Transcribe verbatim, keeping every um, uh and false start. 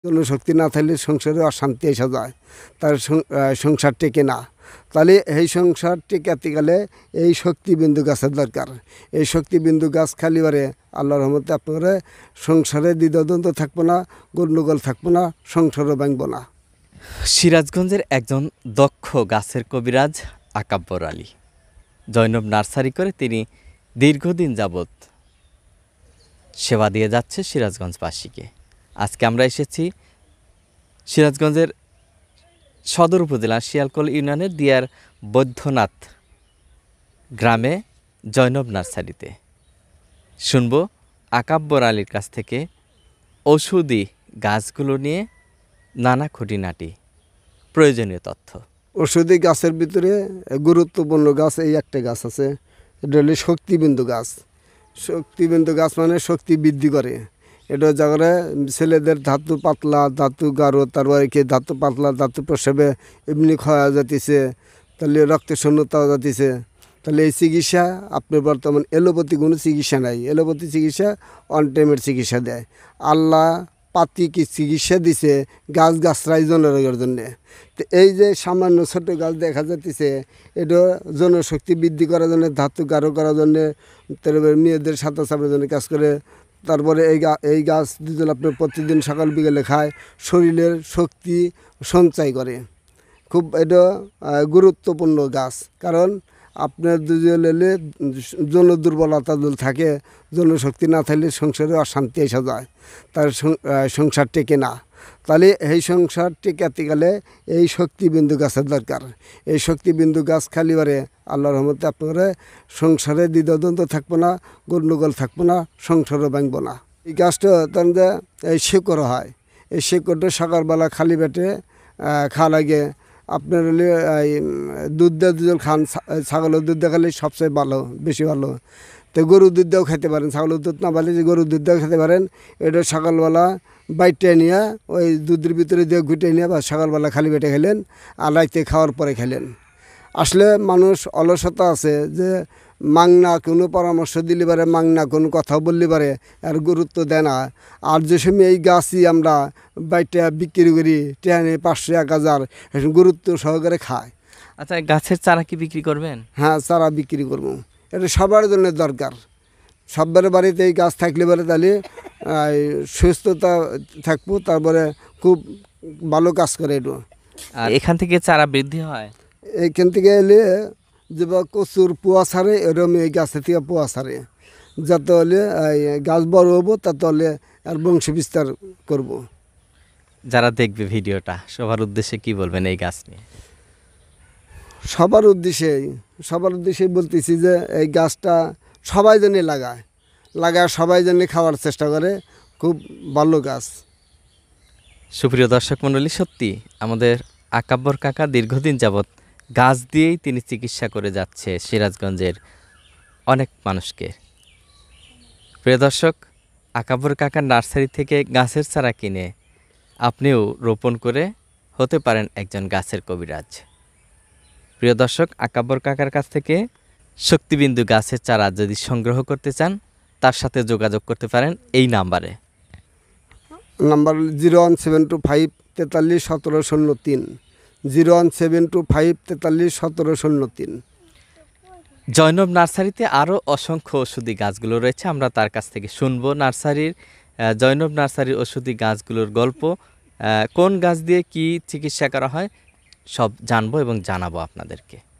জনশক্তি না থাকলে সংসারে অশান্তি এসে যায়, তার সংসার টেকে না। তাহলে এই সংসার টেকাতে গেলে এই শক্তিবিন্দু গাছের দরকার। এই শক্তিবিন্দু গাছ খালি বারে আল্লাহর রহমতে আপনারা সংসারে দ্বিধাদ্বন্দ্ব থাকবো না, গণ্ডগোল থাকবো না, সংসারও ভাঙবো না। সিরাজগঞ্জের একজন দক্ষ গাছের কবিরাজ আকাব্বর আলী জৈনব নার্সারি করে তিনি দীর্ঘদিন যাবৎ সেবা দিয়ে যাচ্ছে সিরাজগঞ্জবাসীকে। আজকে আমরা এসেছি সিরাজগঞ্জের সদর উপজেলা শিয়ালকোল ইউনিয়নের দিয়ার বৈদ্যনাথ গ্রামে জৈনব নার্সারিতে। শুনব আকাব্বর আলীর কাছ থেকে ঔষধি গাছগুলো নিয়ে নানা খুঁটিনাটি প্রয়োজনীয় তথ্য। ঔষধি গাছের ভিতরে গুরুত্বপূর্ণ গাছ এই একটা গাছ আছে, এটা হলো শক্তিবিন্দু গাছ। শক্তিবিন্দু গাছ মানে শক্তি বৃদ্ধি করে। এটা জায়গায় ছেলেদের ধাতু পাতলা, ধাতু গাঢ়, তারপরে কি ধাতু পাতলা, ধাতু প্রসবে এমনি ক্ষয় যাতিছে, তাহলে রক্তের শূন্যতা যাতিছে। তাহলে এই চিকিৎসা আপনার বর্তমান এলোপ্যাথি কোনো চিকিৎসা নাই। এলোপ্যাথি চিকিৎসা অন টাইমের চিকিৎসা দেয়। আল্লাহ পাতি কি চিকিৎসা দিছে গাছ গাছরাই জনরোগের জন্যে। তো এই যে সামান্য ছোট গাছ দেখা যাচ্ছে, এটা জনশক্তি বৃদ্ধি করার জন্য, ধাতু গাঢ় করার জন্যে, তারপরে মেয়েদের সাঁতার চাপের জন্য কাজ করে। তারপরে এই গা এই গাছ যদি আপনি প্রতিদিন সকাল বিকেলে খায়, শরীরের শক্তি সঞ্চয় করে। খুব এটা গুরুত্বপূর্ণ গাছ, কারণ আপনার দুজনে জন দুর্বলতা যদি থাকে, জনশক্তি না থাকলে সংসারে অশান্তি এসে যায়, তার সংসার টেকে না। তাহলে এই সংসার টেকাতে গেলে এই শক্তিবিন্দু গাছের দরকার। এই শক্তিবিন্দু গাছ খালি বারে আল্লাহর রহমতে আপনারা সংসারে দ্বিধাদ্বন্দ্ব থাকবো না, গণ্ডগোল থাকবো না, সংসারও ভাঙবো না। এই গাছটা তখন যে এই শেকড় হয়, এই শেকড়টা সকালবেলা খালি পেটে খাওয়া লাগে। আপনার হলে দুধ দিয়ে দুধ খান, ছাগলের দুধ দিয়ে খেলে সবচেয়ে ভালো, বেশি ভালো। তো গরুর দুধ দিয়েও খেতে পারেন, ছাগলের দুধ না পারলে যে গরুর দুধ দিয়েও খেতে পারেন। এটা সকালবেলা বাইটে নিয়ে ওই দুধের ভিতরে দিয়ে ঘুটে নিয়ে বা সকালবেলা খালি পেটে খেলেন, আর রাইতে খাওয়ার পরে খেলেন। আসলে মানুষ অলসতা আছে যে মাংনা কোনো পরামর্শ দিলে পারে, মাংনা কোনো কথা বললে পারে, আর গুরুত্ব দেয় না। আর যে সময় এই গাছই আমরা বাইটে বিক্রি করি টেনে পাঁচশো এক হাজার, গুরুত্ব সহকারে খায়। আচ্ছা, গাছের চারা কি বিক্রি করবেন? হ্যাঁ, চারা বিক্রি করবো। এটা সবার জন্য দরকার। সবার বাড়িতে এই গাছ থাকলে পারে তাহলে সুস্থতা থাকবো, তারপরে খুব ভালো কাজ করে এটা। আর এখান থেকে চারা বৃদ্ধি হয়? এইখান থেকে এলে যে কচুর পোয়া ছাড়ে, এরকম এই গাছের থেকে পোয়া ছাড়ে, যাতে হলে গাছ বড় হবো, তাতে হলে আর বংশ বিস্তার করবো। যারা দেখবে ভিডিওটা, সবার উদ্দেশ্যে কি বলবেন এই গাছ নিয়ে? সবার উদ্দেশ্যে সবার উদ্দেশ্যে বলতেছি যে এই গাছটা সবাই জন্য লাগায় লাগায় সবাই জন্য খাওয়ার চেষ্টা করে, খুব ভালো গাছ। সুপ্রিয় দর্শক মণ্ডলী, সত্যি আমাদের আকাব্বর কাকা দীর্ঘদিন যাবৎ গাছ দিয়েই তিনি চিকিৎসা করে যাচ্ছে সিরাজগঞ্জের অনেক মানুষকে। প্রিয় দর্শক, আকাব্বর কাকার নার্সারি থেকে গাছের চারা কিনে আপনিও রোপণ করে হতে পারেন একজন গাছের কবিরাজ। প্রিয় দর্শক, আকাব্বর কাকার কাছ থেকে শক্তিবিন্দু গাছের চারা যদি সংগ্রহ করতে চান, তার সাথে যোগাযোগ করতে পারেন এই নাম্বারে। Number zero one seven two five তেতাল্লিশ সতেরো শূন্য তিন, zero one seven two five তেতাল্লিশ সতেরো শূন্য তিন। জৈনব নার্সারিতে আরও অসংখ্য ওষুধি গাছগুলো রয়েছে, আমরা তার কাছ থেকে শুনবো নার্সারির জৈনব নার্সারির ওষুধি গাছগুলোর গল্প, কোন গাছ দিয়ে কি চিকিৎসা করা হয় সব জানবো এবং জানাবো আপনাদেরকে।